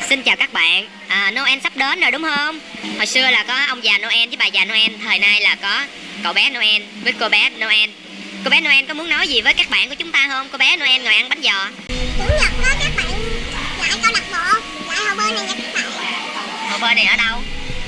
Xin chào các bạn, Noel sắp đến rồi đúng không? Hồi xưa là có ông già Noel với bà già Noel, thời nay là có cậu bé Noel với cô bé Noel. Cô bé Noel có muốn nói gì với các bạn của chúng ta không? Cô bé Noel ngồi ăn bánh giò. Chủ nhật đó các bạn lại câu lạc bộ, lại hồ bơi này nha các bạn. Hồ bơi này ở đâu?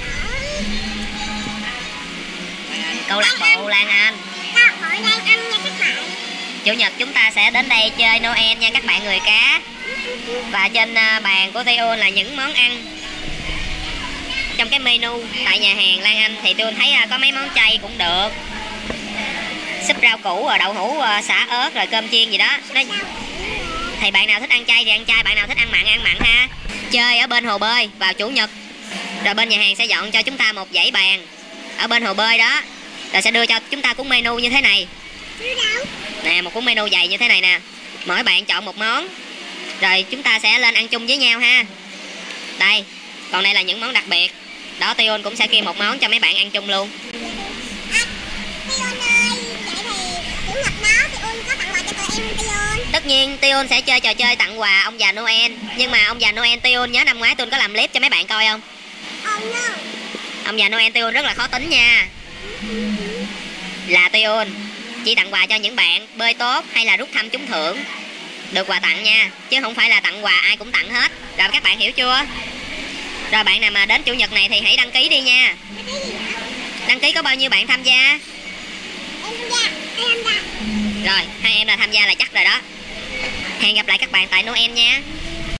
Câu lạc bộ Lan Anh. Câu lạc bộ Lan Anh nha các bạn. Chủ nhật chúng ta sẽ đến đây chơi Noel nha các bạn người cá. Và trên bàn của Tiêu là những món ăn trong cái menu tại nhà hàng Lan Anh. Thì tôi thấy có mấy món chay cũng được, súp rau củ rồi đậu hũ xả ớt rồi cơm chiên gì đó. Thì bạn nào thích ăn chay thì ăn chay, bạn nào thích ăn mặn ha. Chơi ở bên hồ bơi vào chủ nhật, rồi bên nhà hàng sẽ dọn cho chúng ta một dãy bàn ở bên hồ bơi đó, rồi sẽ đưa cho chúng ta cuốn menu như thế này nè, một cuốn menu dày như thế này nè. Mỗi bạn chọn một món rồi chúng ta sẽ lên ăn chung với nhau ha. Đây, còn đây là những món đặc biệt đó. Tion cũng sẽ kêu một món cho mấy bạn ăn chung luôn. Tion ơi, vậy thì chủ nhật đó Tion có tặng quà cho tụi em không Tion? Tất nhiên Tion sẽ chơi trò chơi tặng quà ông già Noel. Nhưng mà ông già Noel Tion nhớ năm ngoái Tion có làm clip cho mấy bạn coi không? Oh no. Ông già Noel Tion rất là khó tính nha. Là Tion chỉ tặng quà cho những bạn bơi tốt hay là rút thăm trúng thưởng được quà tặng nha, chứ không phải là tặng quà ai cũng tặng hết. Rồi các bạn hiểu chưa? Rồi bạn nào mà đến chủ nhật này thì hãy đăng ký đi nha. Đăng ký có bao nhiêu bạn tham gia? Em tham gia, Rồi 2 em là tham gia là chắc rồi đó. Hẹn gặp lại các bạn tại Noel nha.